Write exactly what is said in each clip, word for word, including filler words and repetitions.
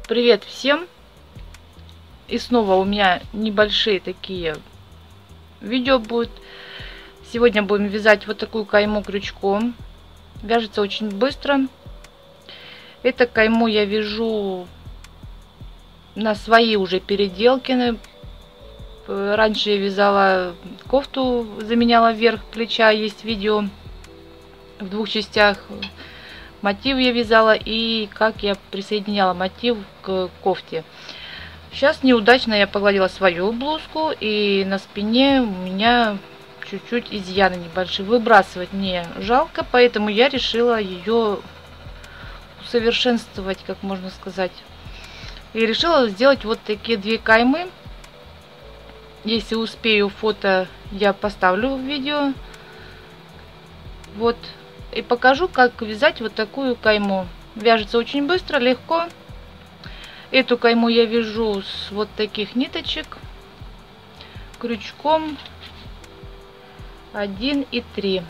Привет всем! И снова у меня небольшие такие видео будут. Сегодня будем вязать вот такую кайму крючком. Вяжется очень быстро. Это кайму я вяжу на свои уже переделки. Раньше я вязала кофту, заменяла верх плеча. Есть видео в двух частях. Мотив я вязала и как я присоединяла мотив к кофте. Сейчас неудачно я погладила свою блузку, и на спине у меня чуть-чуть изъяны небольшие. Выбрасывать мне жалко, поэтому я решила ее усовершенствовать, как можно сказать. И решила сделать вот такие две каймы. Если успею, фото я поставлю в видео. Вот. И покажу, как вязать вот такую кайму. Вяжется очень быстро, легко. Эту кайму я вяжу с вот таких ниточек. Крючком один и три.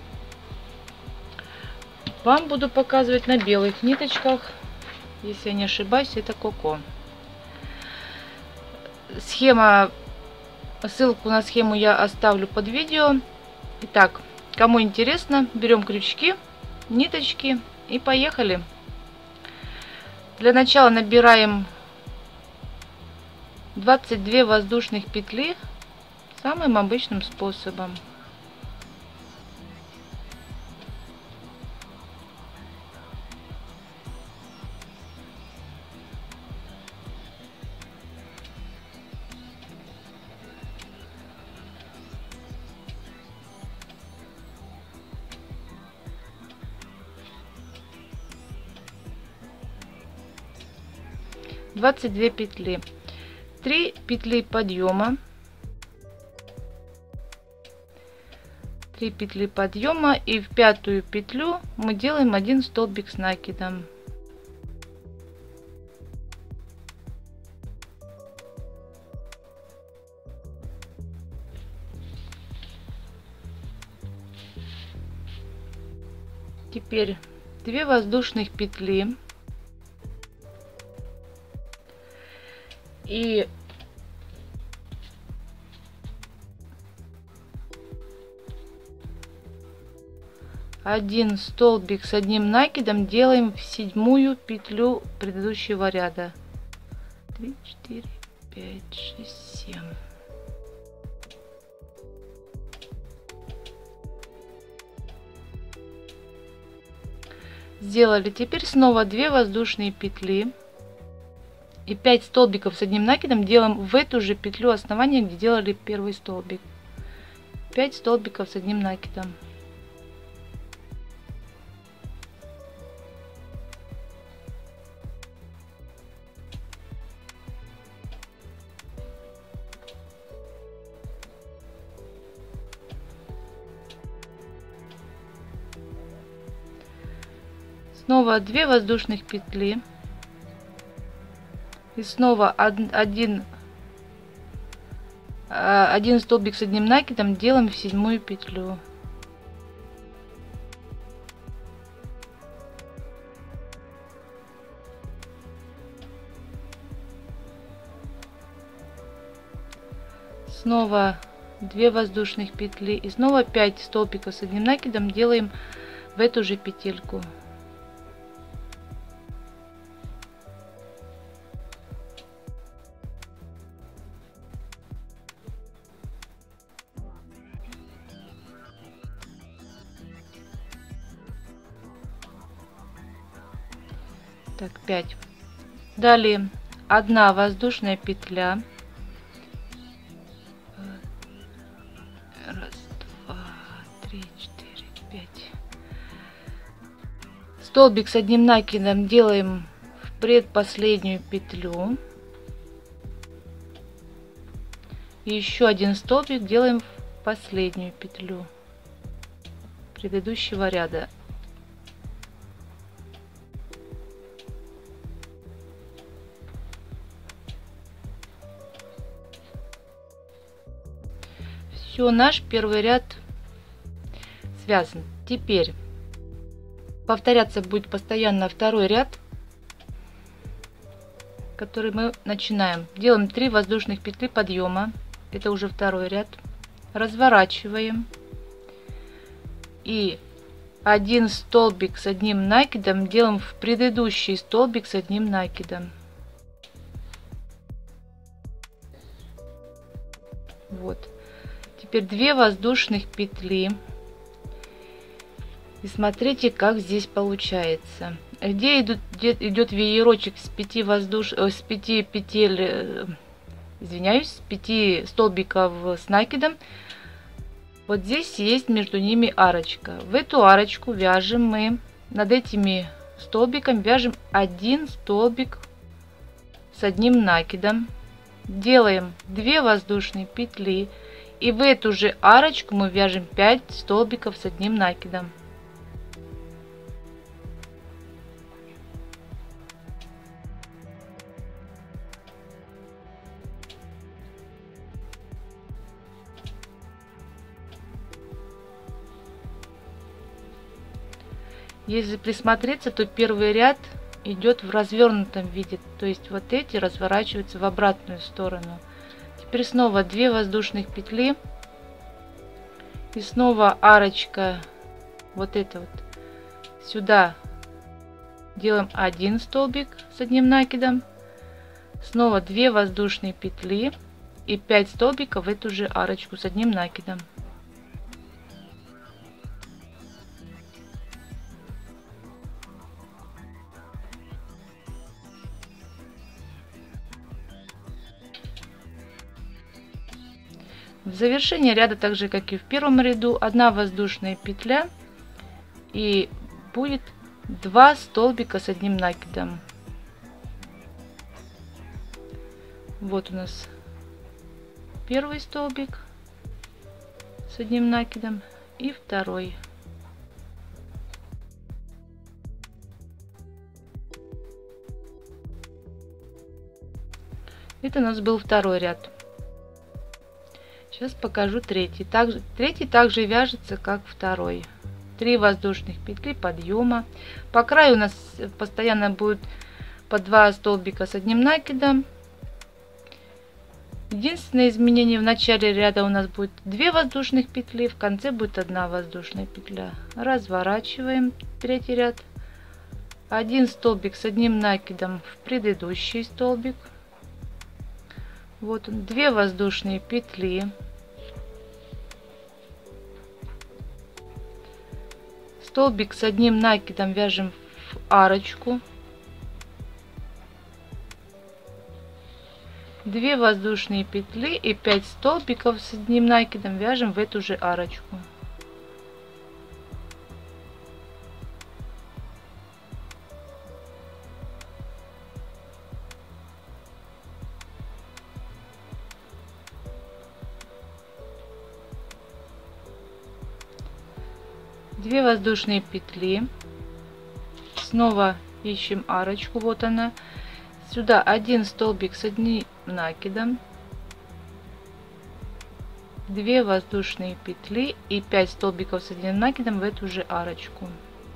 Вам буду показывать на белых ниточках. Если я не ошибаюсь, это Коко. Схема, ссылку на схему я оставлю под видео. Итак. Кому интересно, берем крючки, ниточки и поехали. Для начала набираем двадцать две воздушных петли самым обычным способом. двадцать две петли, три петли подъема, три петли подъема, и в пятую петлю мы делаем один столбик с накидом. Теперь две воздушных петли. И один столбик с одним накидом делаем в седьмую петлю предыдущего ряда. три, четыре, пять, шесть, семь. Сделали. Теперь снова две воздушные петли. И пять столбиков с одним накидом делаем в эту же петлю основания, где делали первый столбик. пять столбиков с одним накидом. Снова две воздушных петли. И снова один, один столбик с одним накидом делаем в седьмую петлю. Снова две воздушных петли. И снова пять столбиков с одним накидом делаем в эту же петельку. Так, пять. Далее одна воздушная петля. Раз, два, три, четыре, пять. Столбик с одним накидом делаем в предпоследнюю петлю. И еще один столбик делаем в последнюю петлю предыдущего ряда. Все, наш первый ряд связан. Теперь повторяться будет постоянно второй ряд. который мы начинаем. Делаем три воздушных петли подъема. Это уже второй ряд. Разворачиваем. И один столбик с одним накидом делаем в предыдущий столбик с одним накидом. Вот. Теперь две воздушных петли. И смотрите, как здесь получается. Где идут, где идет веерочек с пяти воздуш, с пяти петель, извиняюсь, с пяти столбиков с накидом. Вот здесь есть между ними арочка. В эту арочку вяжем мы, над этими столбиками вяжем один столбик с одним накидом. Делаем две воздушные петли. И в эту же арочку мы вяжем пять столбиков с одним накидом. Если присмотреться, то первый ряд идет в развернутом виде, то есть вот эти разворачиваются в обратную сторону. Теперь снова две воздушных петли и снова арочка, вот это вот сюда делаем один столбик с одним накидом, снова две воздушные петли и пять столбиков в эту же арочку с одним накидом. В завершении ряда, так же как и в первом ряду, одна воздушная петля и будет два столбика с одним накидом. Вот у нас первый столбик с одним накидом и второй. Это у нас был второй ряд. Сейчас покажу третий. Также, третий также вяжется, как второй. Три воздушных петли подъема. По краю у нас постоянно будет по два столбика с одним накидом. Единственное изменение: в начале ряда у нас будет две воздушных петли, в конце будет одна воздушная петля. Разворачиваем третий ряд. Один столбик с одним накидом в предыдущий столбик. Вот он, две воздушные петли. Столбик с одним накидом вяжем в арочку. две воздушные петли и пять столбиков с одним накидом вяжем в эту же арочку. две воздушные петли, снова ищем арочку, вот она, сюда один столбик с одним накидом, две воздушные петли и пять столбиков с одним накидом в эту же арочку.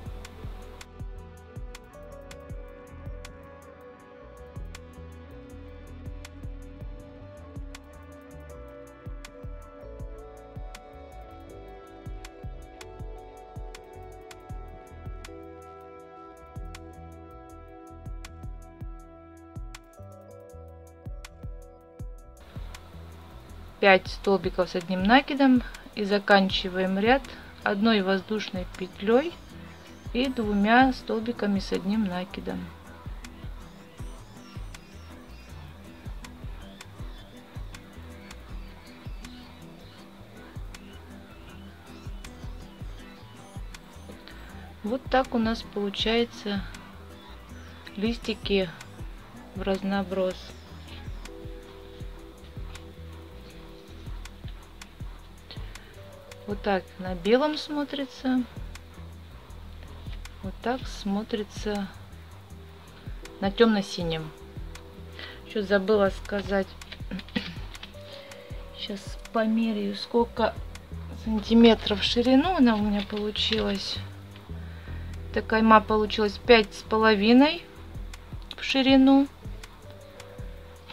пять столбиков с одним накидом и заканчиваем ряд одной воздушной петлей и двумя столбиками с одним накидом. Вот так у нас получается листики в разноброс. Вот так на белом смотрится, вот так смотрится на темно-синем. Еще забыла сказать, сейчас померяю, сколько сантиметров в ширину она у меня получилась. Такая кайма получилась пять с половиной в ширину,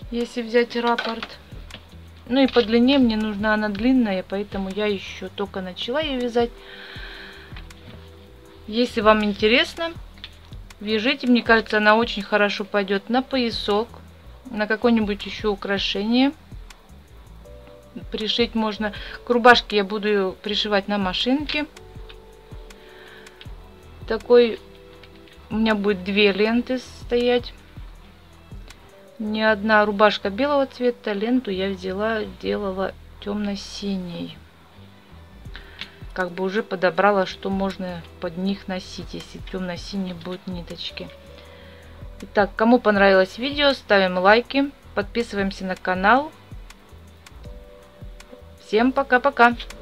если взять раппорт. Ну и по длине мне нужна она длинная, поэтому я еще только начала ее вязать. Если вам интересно, вяжите. Мне кажется, она очень хорошо пойдет на поясок, на какое-нибудь еще украшение. Пришить можно. К рубашке я буду ее пришивать на машинке. Такой у меня будет две ленты стоять. Не одна рубашка белого цвета, ленту я взяла, делала темно-синий. Как бы уже подобрала, что можно под них носить, если темно-синие будут ниточки. Итак, кому понравилось видео, ставим лайки, подписываемся на канал. Всем пока-пока!